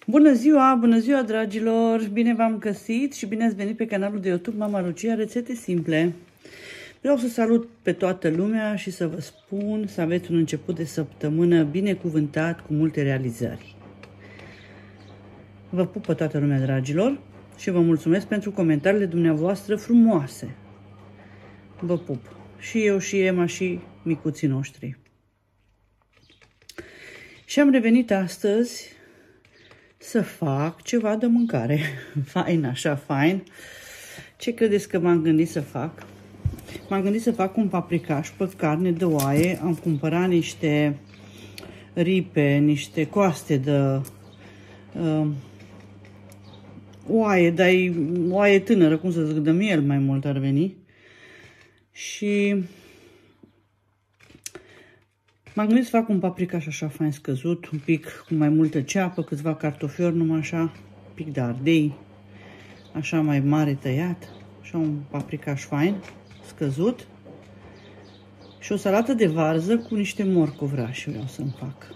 Bună ziua, dragilor! Bine v-am găsit și bine ați venit pe canalul de YouTube Mama Lucia, rețete simple. Vreau să salut pe toată lumea și să vă spun să aveți un început de săptămână binecuvântat cu multe realizări. Vă pup pe toată lumea, dragilor, și vă mulțumesc pentru comentariile dumneavoastră frumoase. Vă pup! Și eu, și Emma, și micuții noștri. Și am revenit astăzi să fac ceva de mâncare. Fain, așa, fain. Ce credeți că m-am gândit să fac? M-am gândit să fac un paprikaș pe carne de oaie. Am cumpărat niște ripe, niște coaste de oaie, dar e oaie tânără, cum să zic, de miel mai mult ar veni. Și m-am gândit să fac un paprikaș așa fain scăzut, un pic cu mai multă ceapă, câțiva cartofiori, numai așa, un pic de ardei, așa mai mare tăiat, așa un paprikaș fain, scăzut. Și o salată de varză cu niște morcovrași vreau să-mi fac.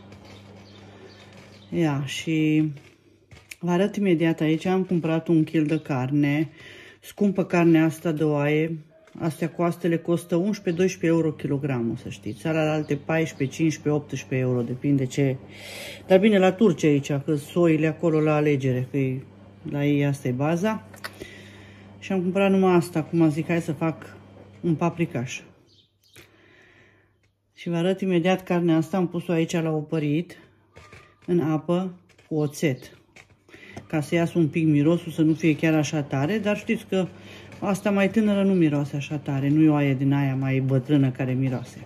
Ia, și vă arăt imediat aici, am cumpărat 1 kg de carne, scumpă carnea asta de oaie. Astea coastele costă 11-12 euro kilogramul, să știți. Alte 14, 15, 18 euro, depinde ce. Dar bine, la turci aici, că soile acolo la alegere, că la ei asta e baza. Și am cumpărat numai asta, cum zic, hai să fac un paprikaș. Și vă arăt imediat carnea asta, am pus-o aici la opărit, în apă, cu oțet. Ca să iasă un pic mirosul, să nu fie chiar așa tare, dar știți că asta mai tânără nu miroase așa tare, nu e oaie din aia mai bătrână care miroase.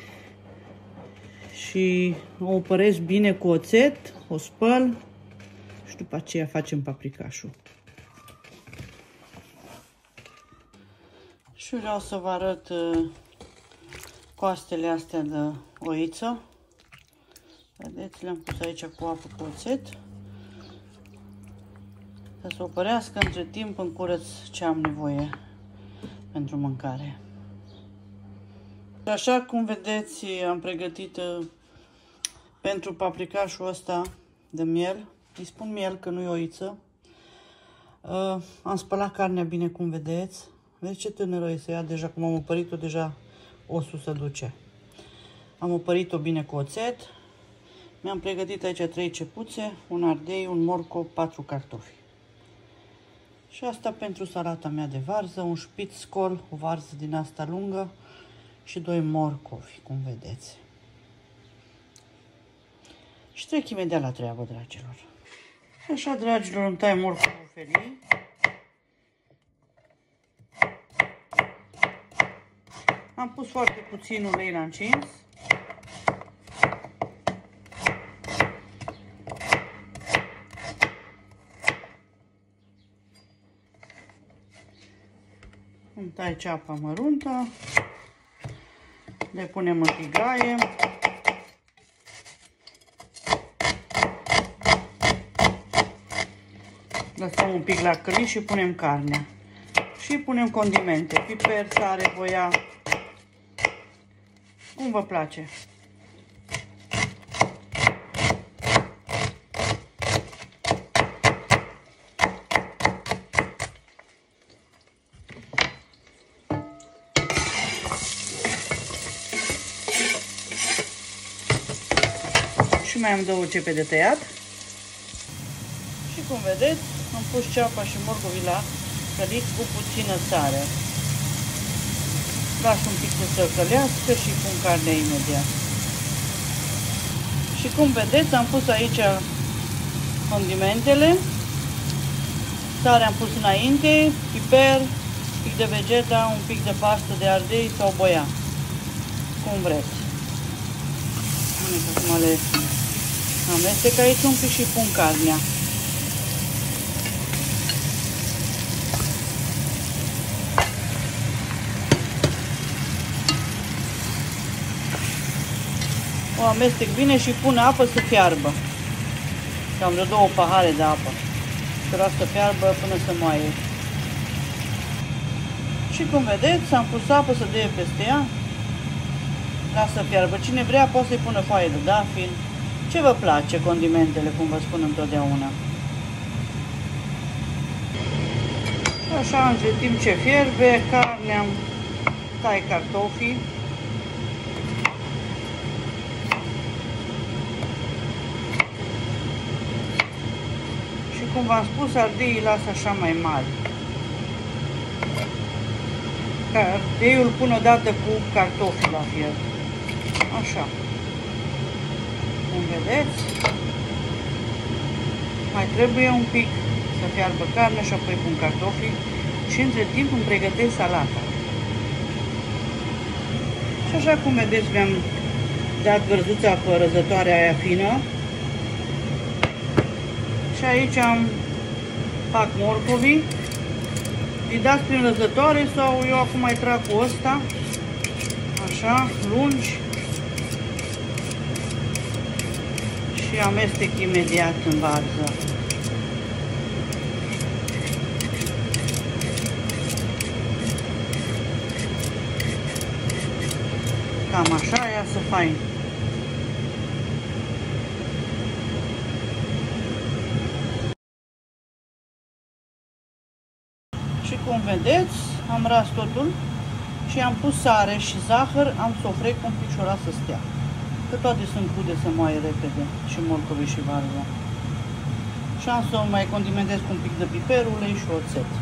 Și o opăresc bine cu oțet, o spăl și după aceea facem paprikașul. Și vreau să vă arăt coastele astea de oiță. Vedeți, le-am pus aici cu apă cu oțet. Să se opărească, între timp îmi curăț ce am nevoie pentru mâncare. Așa cum vedeți, am pregătit pentru paprikașul ăsta de miel. Îi spun miel că nu e oiță. Am spălat carnea bine cum vedeți. Vedeți ce tânără e să ia, deja cum am opărit-o, deja osul se duce. Am opărit-o bine cu oțet. Mi-am pregătit aici 3 cepuțe, un ardei, un morcov, 4 cartofi. Și asta pentru salata mea de varză, un șpițcol, o varză din asta lungă și 2 morcovi, cum vedeți. Și trec imediat la treabă, dragilor. Așa, dragilor, îmi tai morcovul felii. Am pus foarte puțin ulei la încins. Îmi tai ceapa măruntă, le punem în tigaie, lăsăm un pic la căli și punem carnea. Și punem condimente, piper, sare, voia, cum vă place. Și mai am 2 cepe de tăiat. Și cum vedeți, am pus ceapa și morcovii la călit cu puțină sare. Las un pic să se călească și pun carnea imediat. Și cum vedeți, am pus aici condimentele. Sare am pus înainte, piper, un pic de vegeta, un pic de pastă de ardei sau boia. Cum vreți. Acum le amestec aici un pic și pun carnea. O amestec bine și pun apă să fiarbă. Cam vreo 2 pahare de apă. Să las să fiarbă până să moaie. Și cum vedeți, am pus apă să dea peste ea. Lasă fiarbă. Cine vrea poate să-i pună foaie de dafil. Ce vă place, condimentele, cum vă spun întotdeauna. Așa, între timp ce fierbe carnea, tai cartofii. Și cum v-am spus, ardeii las așa mai mari. Ardeiul pun odată cu cartofii la fiert. Așa. Cum vedeți, mai trebuie un pic să fiarbă carne și apoi pun cartofii și între timp îmi pregătesc salata. Și așa cum vedeți, mi-am dat vărzuța pe răzătoarea aia fină și aici fac morcovii, îi dați prin răzătoare sau eu acum mai trag cu ăsta, așa, lungi, și amestec imediat în varză. Cam așa, iasă fain. Și cum vedeți, am ras totul și am pus sare și zahăr, am să o frec un piciorat să stea. Că toate sunt crude să moaie repede, și morcovii și varza. Și am să o mai condimentez cu un pic de piper, ulei și oțet.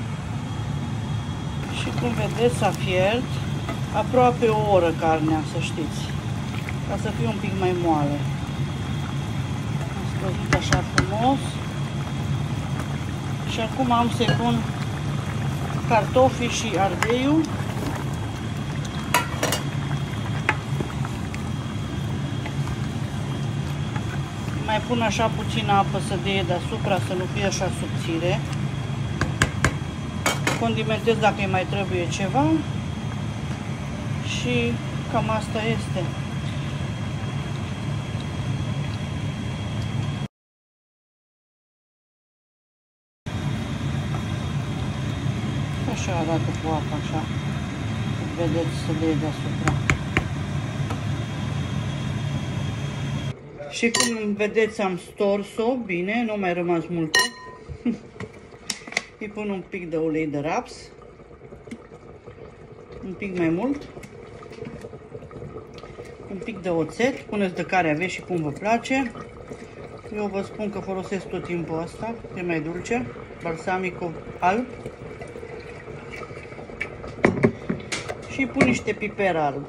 Și cum vedeți, s-a fiert aproape o oră carnea, să știți, ca să fie un pic mai moale. Am scăzut așa frumos. Și acum am să pun cartofii și ardeiul. Mai pun așa puțină apă să deie deasupra, să nu fie așa subțire. Condimentez dacă îi mai trebuie ceva. Și cam asta este. Așa arată cu apa, așa. Vedeți, să deie deasupra. Și cum vedeți, am stors-o bine, nu mai rămas multă. Îi pun un pic de ulei de raps. Un pic mai mult. Un pic de oțet. Puneți de care aveți și cum vă place. Eu vă spun că folosesc tot timpul asta. E mai dulce. Balsamico alb. Și pun niște piper alb.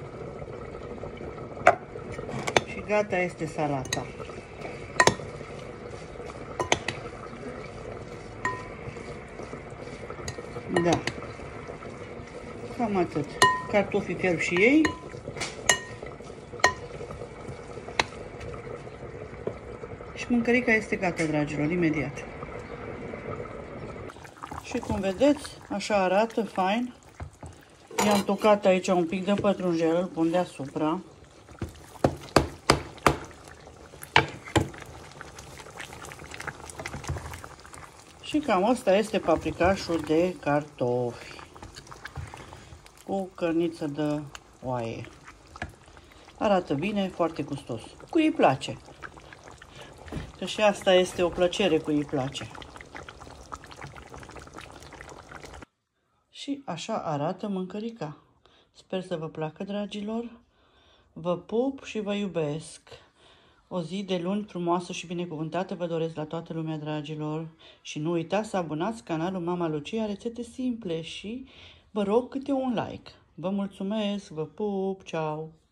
Și gata, este salata. Da. Cam atât. Cartofii fierb și ei. Și mâncărica este gata, dragilor, imediat. Și cum vedeți, așa arată, fain. I-am tocat aici un pic de pătrunjel, îl pun deasupra. Și cam asta este paprikașul de cartofi cu cărniță de oaie. Arată bine, foarte gustos. Cui îi place. Că și asta este o plăcere, cui îi place. Și așa arată mâncărica. Sper să vă placă, dragilor. Vă pup și vă iubesc. O zi de luni frumoasă și binecuvântată vă doresc la toată lumea, dragilor. Și nu uitați să abonați canalul Mama Lucia, rețete simple, și vă rog câte un like. Vă mulțumesc, vă pup, ceau!